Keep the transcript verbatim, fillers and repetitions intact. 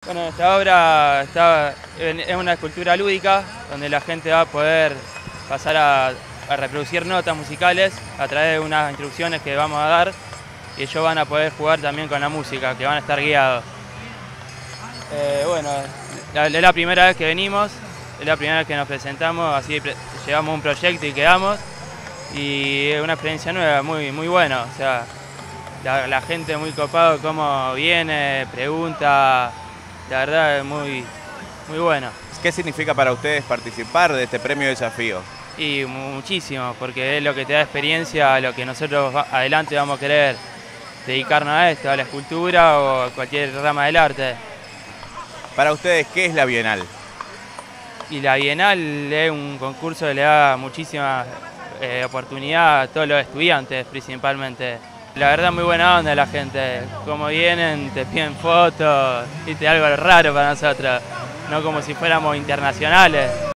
Bueno, esta obra está, es una escultura lúdica donde la gente va a poder pasar a, a reproducir notas musicales a través de unas instrucciones que vamos a dar y ellos van a poder jugar también con la música, que van a estar guiados. Eh, bueno, es la primera vez que venimos, es la primera vez que nos presentamos, así llevamos un proyecto y quedamos, y es una experiencia nueva, muy, muy buena. O sea, la, la gente muy copado, cómo viene, pregunta, la verdad es muy, muy bueno. ¿Qué significa para ustedes participar de este premio Desafío? Y muchísimo, porque es lo que te da experiencia a lo que nosotros adelante vamos a querer dedicarnos a esto, a la escultura o a cualquier rama del arte. Para ustedes, ¿qué es la Bienal? Y la Bienal es un concurso que le da muchísima eh, oportunidad a todos los estudiantes principalmente. La verdad muy buena onda la gente, como vienen, te piden fotos, viste, algo raro para nosotros, no como si fuéramos internacionales.